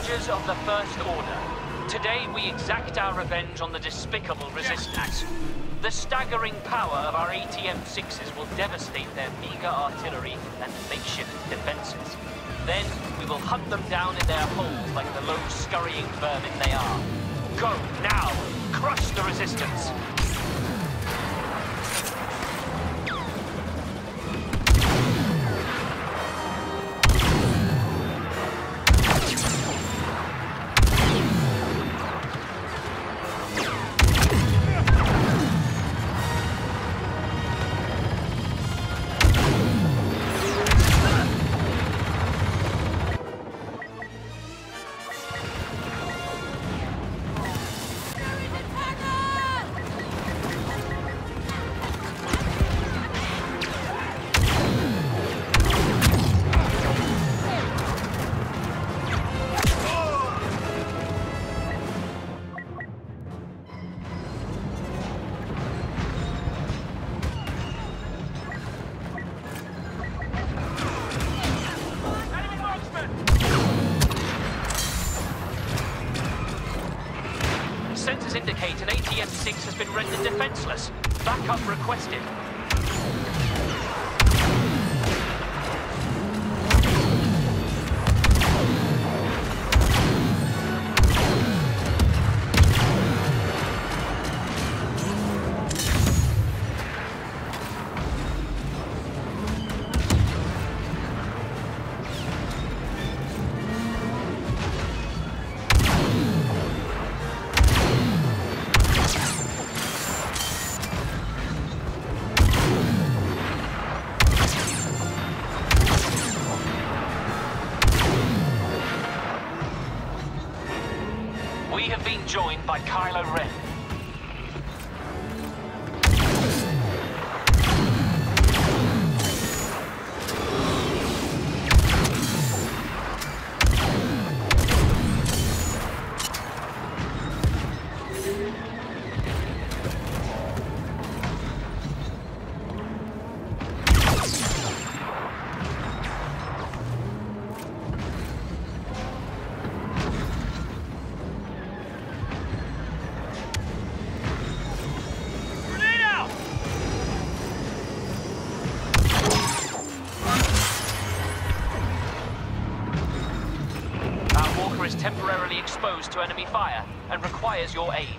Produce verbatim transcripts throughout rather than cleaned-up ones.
Soldiers of the First Order, today we exact our revenge on the despicable resistance. The staggering power of our A T M sixes will devastate their meager artillery and makeshift defenses. Then, we will hunt them down in their holes like the low, scurrying vermin they are. Go, now! Crush the resistance! Sensors indicate an A T M six has been rendered defenseless. Backup requested. We have been joined by Kylo Ren. Is temporarily exposed to enemy fire and requires your aid.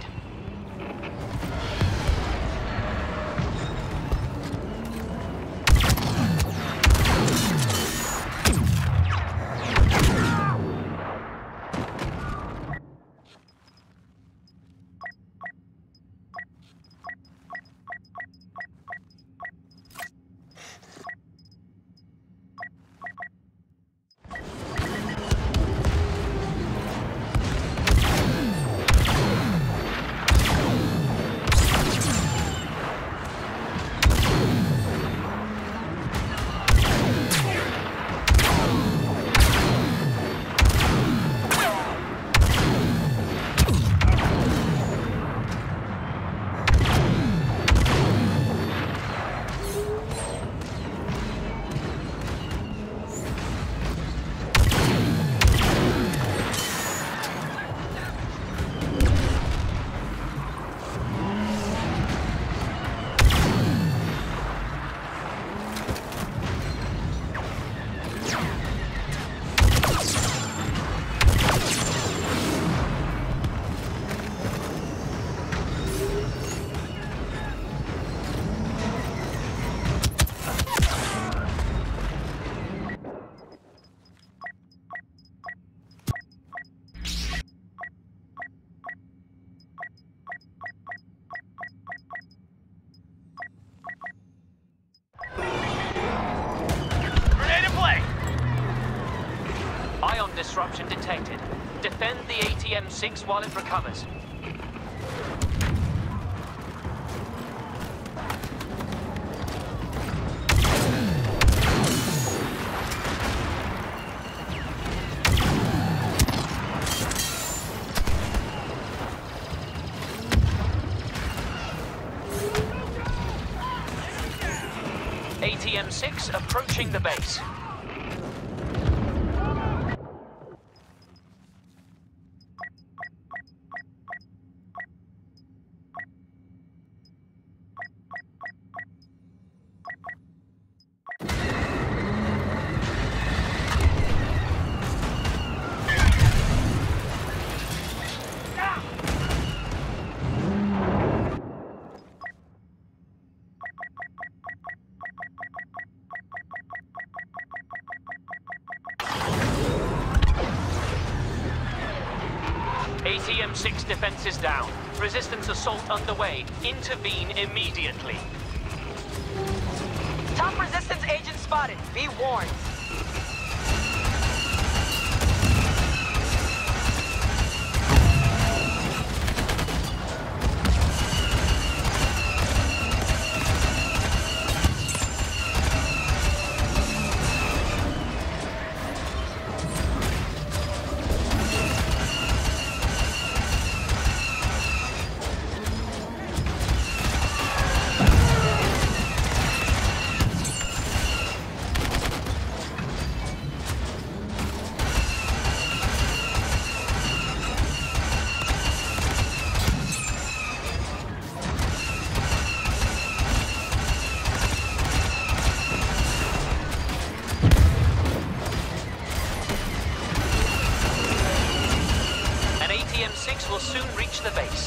Disruption detected. Defend the A T M six while it recovers. A T M six approaching the base. A T M six defenses down. Resistance assault underway. Intervene immediately. Top resistance agent spotted. Be warned. A T M six will soon reach the base.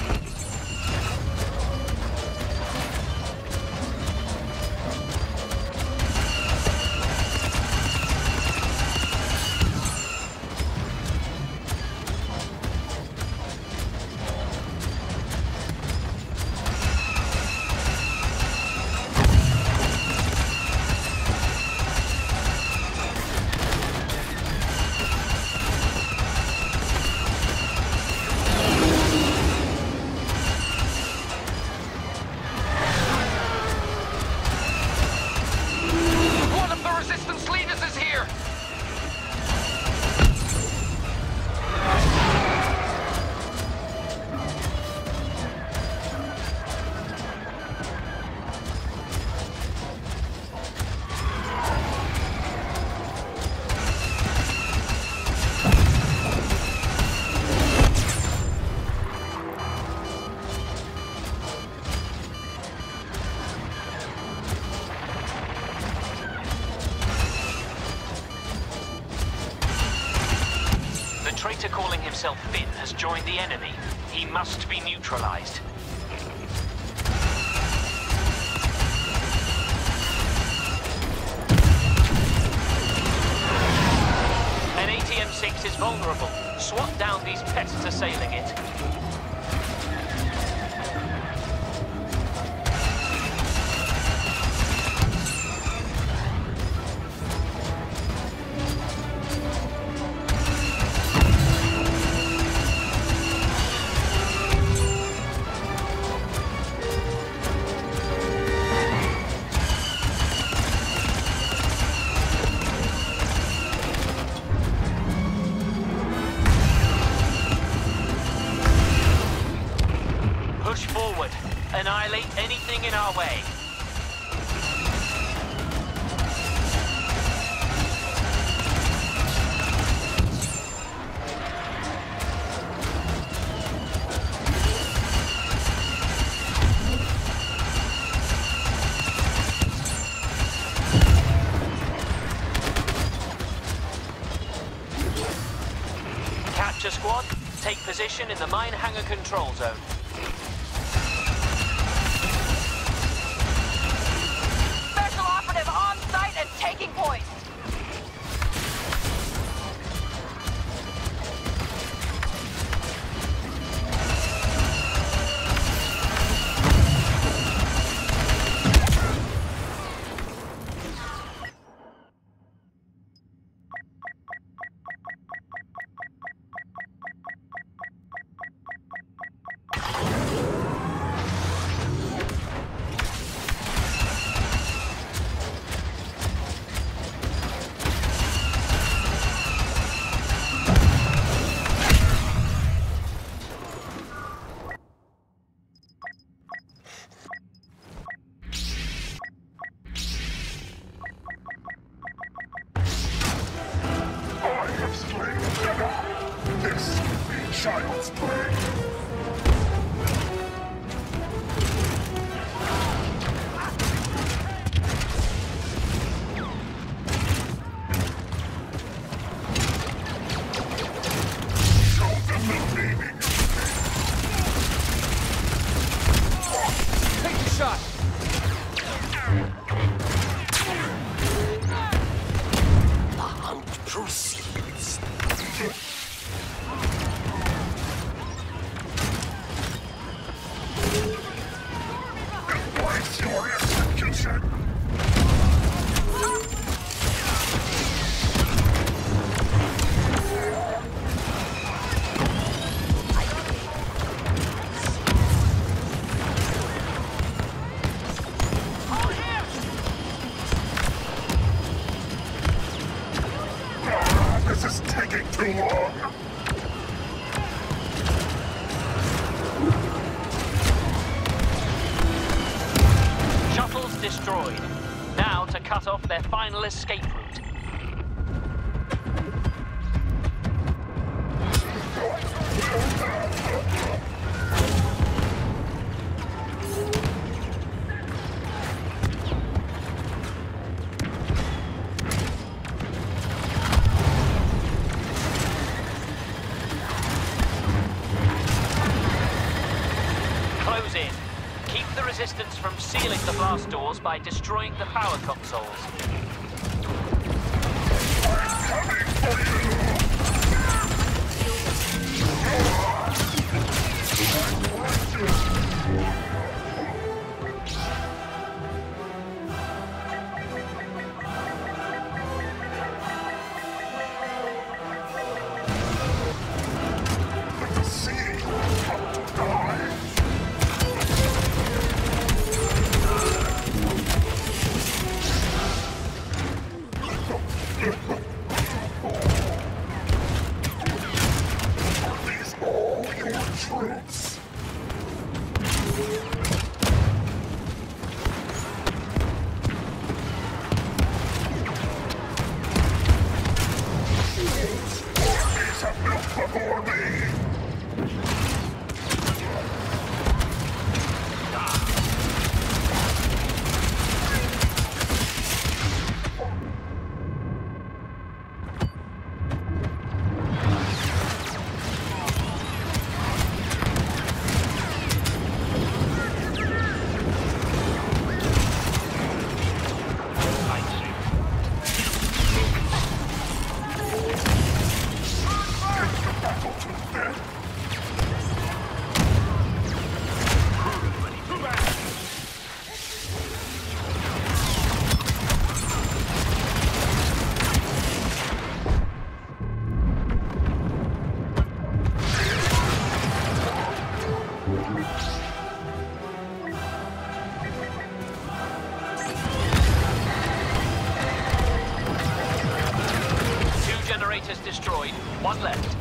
The traitor calling himself Finn has joined the enemy. He must be neutralized. An A T M six is vulnerable. Swat down these pests assailing it. Push forward. Annihilate anything in our way. Capture squad, take position in the mine hangar control zone. Taking point. This will be child's play. Show them the meaning. Take the shot! The hunt proceeds. Shuttles destroyed. Now to cut off their final escape route. Close in. Keep the resistance from sealing the blast doors by destroying the power consoles. Generators destroyed. One left.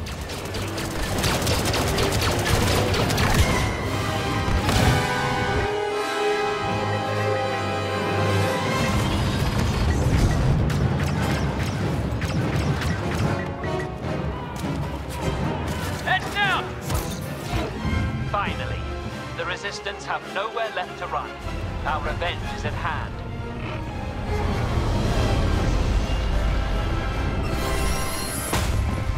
Head down! Finally, the Resistance have nowhere left to run. Our revenge is at hand.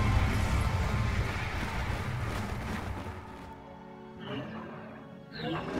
Yeah.